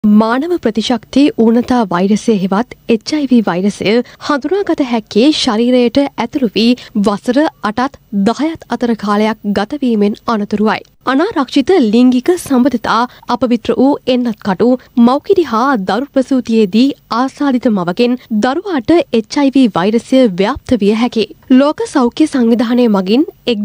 මානව ප්‍රතිශක්ති ඌනතා වෛරසය හෙවත් HIV වෛරසය හඳුනාගත හැක්කේ ශරීරයට ඇතුළු වී වසර 8ත් 10ත් අතර කාලයක් ගතවීමෙන් අනතුරුවයි. අනාරක්ෂිත ලිංගික සම්බන්ධතා අපවිත්‍ර වූ එන්නත් කටු මව්කිරි හා දරු ප්‍රසූතියේදී ආසාදිත මවගෙන් දරුවාට HIV වෛරසය ව්‍යාප්ත විය හැකියි. ලෝක සෞඛ්‍ය සංවිධානය මගින්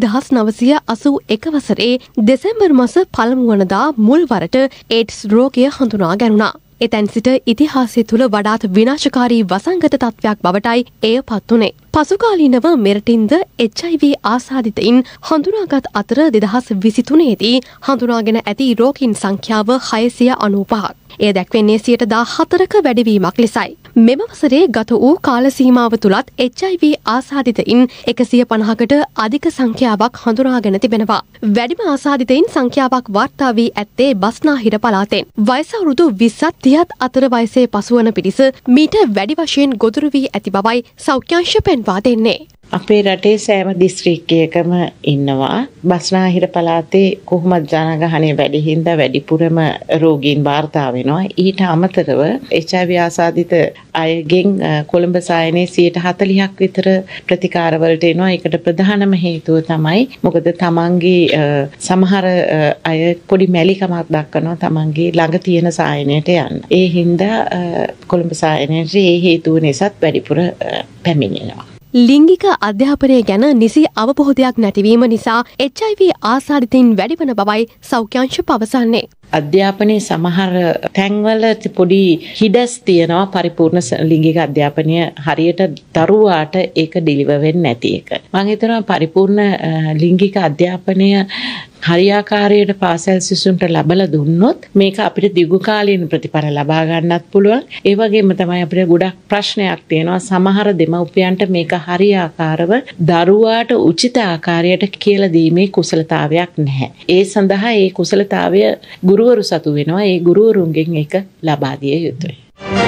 1981 වසරේ දෙසැම්බර් මාස 1 වනදා මුල්වරට ඒඩ්ස් රෝගය හඳුනා ගැනුණා. එතැන් සිට ඉතිහාසය තුළ වඩාත් විනාශකාරී වසංගත තත්ත්වයක් බවටයි එය පත් වුණේ. පසුකාලීනව මෙරටින්ද HIV ආසාදිතයින් හඳුනාගත් අතර 2023 දී හඳුනාගෙන ඇති රෝගීන් සංඛ්‍යාව 695ක්. එය දැක්වෙන්නේ 14%ක වැඩිවීමක් ලෙසයි. මෙම වසරේ ගත වූ කාල සීමාව තුලත් HIV ආසාදිතයින් 150කට අධික සංඛ්‍යාවක් හඳුනාගෙන තිබෙනවා. වැඩිම ආසාදිතයින් සංඛ්‍යාවක් වාර්තා වී ඇත්තේ බස්නාහිර පළාතෙන්. වයස අවුරුදු 20ත් 30ත් අතර වයසේ පසුවන පිරිස මීට වැඩි වශයෙන් ගොදුරු වී ඇති බවයි සෞඛ්‍යාංශ පෙන්වා දෙන්නේ. අපේ රටේ සෑම දිස්ත්‍රික්කයකම ඉන්නවා බස්නාහිර පළාතේ කොහොමද ජනගහනය වැඩි හින්දා වැඩිපුරම රෝගීන් වාර්තා වෙනවා. ඊට අමතරව HIV ආසාදිත අයගෙන් කොළඹ සායනයේ 40%ක් විතර ප්‍රතිකාරවලට එනවා. ඒකට ප්‍රධානම හේතුව තමයි මොකද තමන්ගේ සමහර අය පොඩි මැලිකමක් දක්වනවා තමන්ගේ ළඟ තියෙන සායනයට යන්න. ඒ හින්දා කොළඹ සායනයේ ඒ හේතුව නිසාත් වැඩිපුර පැමිණෙනවා. ලිංගික අධ්‍යාපනය ගැන නිසි අවබෝධයක් නැතිවීම නිසා HIV ආසාදිතයින් වැඩිවන බවයි සෞඛ්‍යාංශ පවසන්නේ. අධ්‍යාපනයේ සමහර තැන්වල පොඩි හිඩස් තියෙනවා පරිපූර්ණ ලිංගික අධ්‍යාපනය හරියට දරුවාට ඒක ඩිලිවර් වෙන්නේ නැති එක. මම හිතනවා පරිපූර්ණ ලිංගික අධ්‍යාපනය හරියාකාරයට පාසල් සිසුන්ට ලබලා දුන්නොත් මේක අපිට දීර්ඝ කාලීන ප්‍රතිඵල ලබා ගන්නත් පුළුවන්. ඒ වගේම තමයි අපිට ගොඩක් ප්‍රශ්නයක් තියෙනවා. සමහර දෙමව්පියන්ට මේක හරියාකාරව දරුවාට උචිත ආකාරයට කියලා දීමේ කුසලතාවයක් නැහැ. ඒ සඳහා ඒ කුසලතාවය ගුරුවරු සතු වෙනවා. ඒ ගුරුවරුන්ගෙන් ඒක ලබා දිය යුතුයි.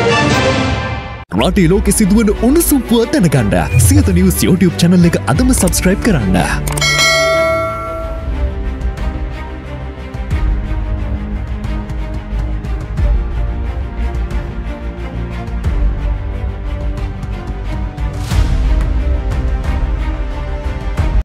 රටේ ලෝකෙ සිදුවන උණුසුම් පුවත් දැනගන්න සියත නිවුස් YouTube channel එක අදම subscribe කරන්න.